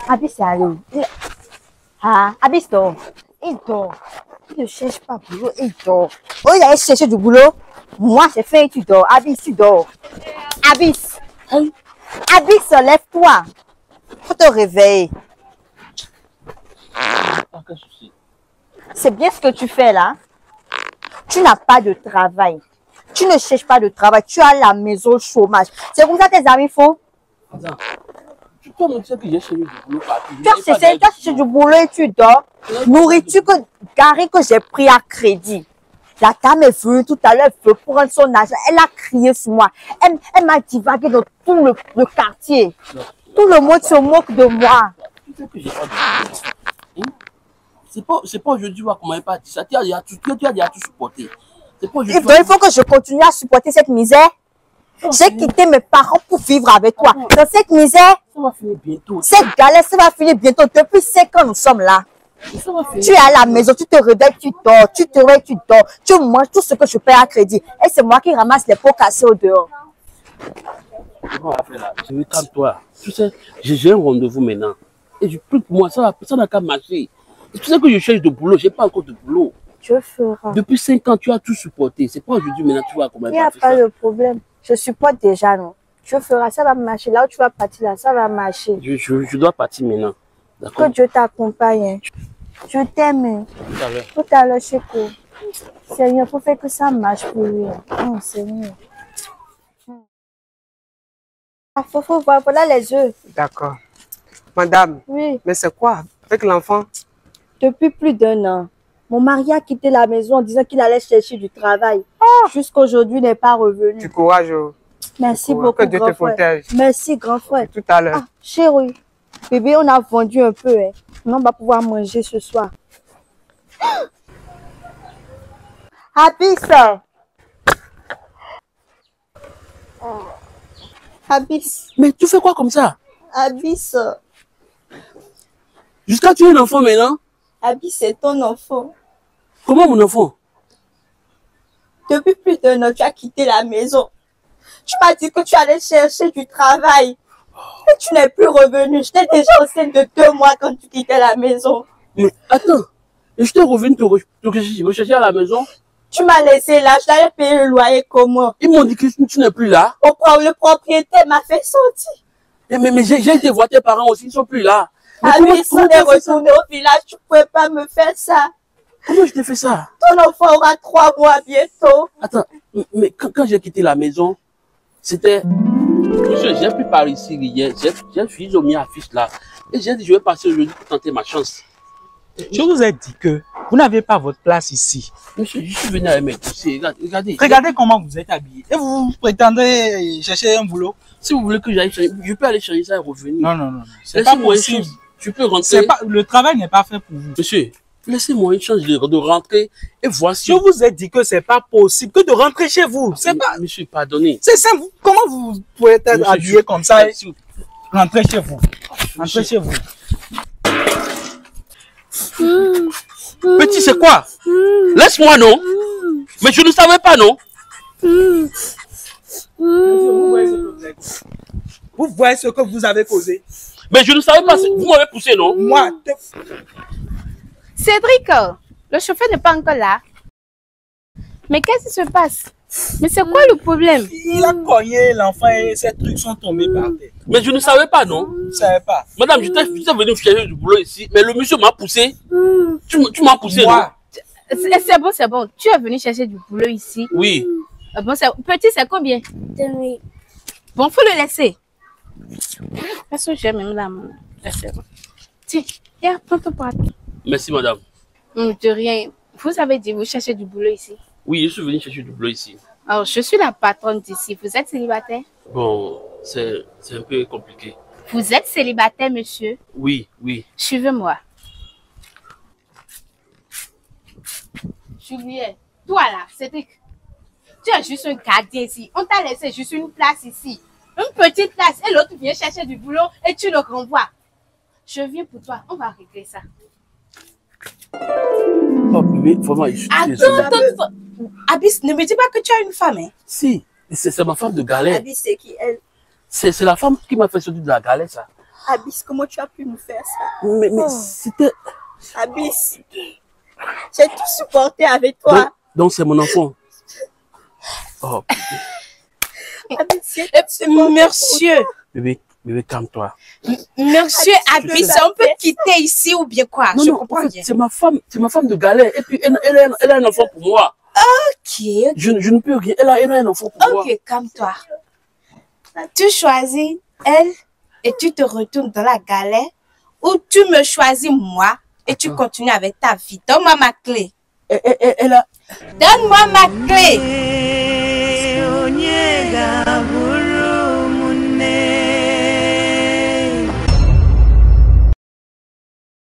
Abis, c'est allé où? Ah, Abis dort. Il dort. Il ne cherche pas boulot, il dort. Oh, il allait chercher du boulot. Moi, j'ai fait et tu dors. Abis, tu dors. Abis. Abis, lève-toi. Faut te réveiller. C'est bien ce que tu fais là. Tu n'as pas de travail. Tu ne cherches pas de travail. Tu as la maison chômage. C'est comme ça tes amis font. Attends. Tu peux me dire que j'ai cherché du boulot partout. Tu as cherché du boulot et tu dors. Nourriture garée que j'ai pris à crédit. La dame est venue tout à l'heure, elle veut prendre son argent. Elle a crié sur moi. Elle m'a divagué dans tout le quartier. Tout le monde se moque de moi. Tu sais que j'ai pas de boulot. C'est pas aujourd'hui qu'on m'avait pas dit ça. Tu as déjà tout supporté. C'est pas aujourd'hui. Il faut que je continue à supporter cette misère. J'ai quitté mes parents pour vivre avec toi. Dans cette misère, ça va finir bientôt. Cette galère, ça va finir bientôt. Depuis 5 ans, nous sommes là. Tu es à la maison, tu te réveilles, tu dors, tu te réveilles, tu dors. Tu manges tout ce que je paie à crédit. Et c'est moi qui ramasse les pots cassés au dehors. Je vais calme-toi. Tu sais, j'ai un rendez-vous maintenant. Et pour moi, ça n'a qu'à marcher. Et tu sais que je cherche de boulot, j'ai pas encore de boulot. Tu feras. Depuis 5 ans, tu as tout supporté. C'est pas aujourd'hui maintenant tu vois comment il n'y a pas de problème. Je supporte déjà, non. Tu feras, ça va marcher. Là où tu vas partir, là, ça va marcher. Je dois partir maintenant. Que Dieu t'accompagne. Je t'aime. Tout à l'heure, Chéco. Seigneur, il faut faire que ça marche pour lui. Oh, Seigneur. Ah, faut voir, voilà les œufs. D'accord. Madame, oui. Mais c'est quoi avec l'enfant? Depuis plus d'1 an, mon mari a quitté la maison en disant qu'il allait chercher du travail. Jusqu'aujourd'hui, il n'est pas revenu. Du courage. Merci beaucoup, que Dieu grand te protège. Frère. Merci, grand frère. Tout à l'heure. Ah, chérie, bébé, on a vendu un peu. Hein. On va pouvoir manger ce soir. Abis. Abis. Mais tu fais quoi comme ça? Abis. Jusqu'à tu es un enfant maintenant? Abis, c'est ton enfant. Comment mon enfant? Depuis plus d'1 an, tu as quitté la maison. Tu m'as dit que tu allais chercher du travail. Et tu n'es plus revenu. J'étais déjà enceinte de 2 mois quand tu quittais la maison. Mais attends, je t'ai revenu te rechercher à la maison? Tu m'as laissé là, je t'allais payer le loyer comment? Ils m'ont dit que tu n'es plus là. Le propriétaire m'a fait sortir. Mais j'ai été voir tes parents aussi, ils ne sont plus là. Ah oui, si on est retourné au village, tu ne pouvais pas me faire ça. Comment je t'ai fait ça? Ton enfant aura 3 mois bientôt. Attends, mais quand j'ai quitté la maison, c'était... J'ai pris par ici hier, ils ont mis affiche là. Et j'ai dit, je vais passer aujourd'hui pour tenter ma chance. Je vous ai dit que vous n'avez pas votre place ici. Monsieur, je suis venu avec mes dossiers. Regardez. Regardez comment vous êtes habillé. Et vous prétendez chercher un boulot? Si vous voulez que j'aille chercher, je peux aller chercher ça et revenir. Non. C'est pas possible. Je peux rentrer. Le travail n'est pas fait pour vous. Monsieur, laissez-moi une chance de rentrer et voici. Je vous ai dit que c'est pas possible que de rentrer chez vous. C'est pas. Monsieur, pardonnez. C'est simple. Comment vous pouvez être habillé comme ça et rentrer chez vous? Rentrez chez vous. Petit, c'est quoi? Laisse-moi, non? Mais je ne savais pas, non? Vous voyez ce que vous avez causé? Mais je ne savais pas, vous m'avez poussé, non? Moi, Cédric, le chauffeur n'est pas encore là. Mais qu'est-ce qui se passe? Mais c'est quoi le problème? Il a cogné l'enfant et ces trucs sont tombés par terre. Mais je ne savais pas, non? Je ne savais pas. Madame, je t'ai venu chercher du boulot ici, mais le monsieur m'a poussé. Tu m'as poussé, moi, non? C'est bon. Tu es venu chercher du boulot ici. Oui. Bon, petit, c'est combien? Bon, faut le laisser. Parce que j'ai même la main. Tiens, prends ton pâte. Merci, madame. De rien. Vous avez dit, vous cherchez du boulot ici? Oui, je suis venu chercher du boulot ici. Alors, je suis la patronne d'ici. Vous êtes célibataire? Bon, c'est un peu compliqué. Vous êtes célibataire, monsieur? Oui. Suivez-moi. Julien, toi là, Cédric, tu es juste un gardien ici. On t'a laissé juste une place ici. Une petite place. Et l'autre vient chercher du boulot et tu le renvoies. Je viens pour toi. On va régler ça. Oh, bébé, vraiment, je suis Attends. Abis, ne me dis pas que tu as une femme, hein? Si, c'est ma femme de galère. Abis, c'est qui elle? C'est la femme qui m'a fait sortir de la galère, ça. Abyss, comment tu as pu nous faire ça? Mais c'était... Abyss, j'ai tout supporté avec toi. Donc c'est mon enfant. Oh, Abyss, Monsieur, bébé, calme-toi. monsieur Abyss, on peut quitter ici ou bien quoi? Non, Je non, comprends en fait, bien. c'est ma femme de galère. Et puis, elle a un enfant pour moi. Ok, Je ne peux rien. Elle a un enfant pour moi. ok, calme-toi. Tu choisis elle et tu te retournes dans la galère ou tu me choisis moi et tu continues avec ta vie. Donne-moi ma clé. Elle a... Donne-moi ma clé.